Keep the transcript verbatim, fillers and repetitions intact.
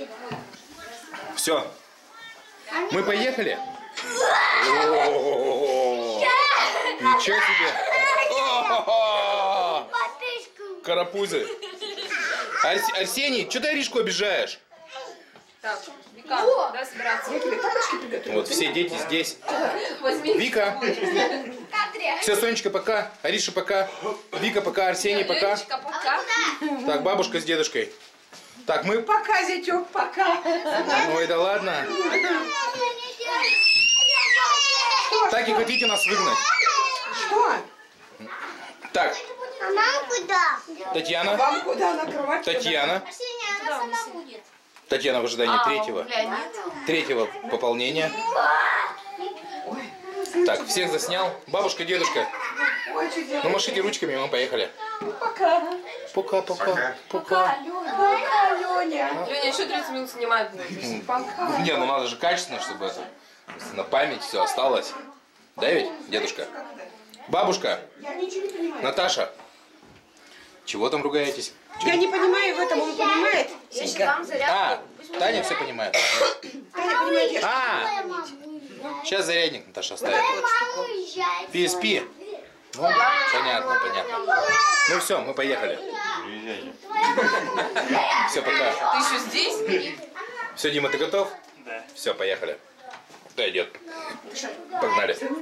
Все. Мы поехали? Ничего себе. Карапузы. Арс... Арсений, что ты Аришку обижаешь? Так, Вика, да, собираться. Вот все дети здесь. Вика. Все, Сонечка, пока. Ариша, пока. Вика, пока. Арсений, пока. Пока. Так, бабушка с дедушкой. Так, мы... Пока, зятек, пока. Ой, да ладно. Так и хотите нас выгнать? Что? Так. А нам куда? Татьяна. Вам куда накрывать? Татьяна. Арсения, она сама будет. Татьяна в ожидании третьего. Третьего пополнения. Так, всех заснял. Бабушка, дедушка. Ну, машите ручками, мы поехали. Пока. Пока, пока, пока. Пока, Леня. Леня, еще тридцать минут снимать будет. Пока. Не, ну надо же качественно, чтобы это на память все осталось. Да ведь, дедушка? Бабушка. Я ничего не понимаю. Наташа. Чего там ругаетесь? Я не понимаю в этом, он понимает. Вам зарядку. А, Таня все понимает. Таня понимает, я... А, сейчас зарядник Наташа оставит. пи эс пи. Ну, понятно, понятно. Ну все, мы поехали. Все, пока. Ты еще здесь? Все, Дима, ты готов? Да. Все, поехали. Да, идет. Погнали.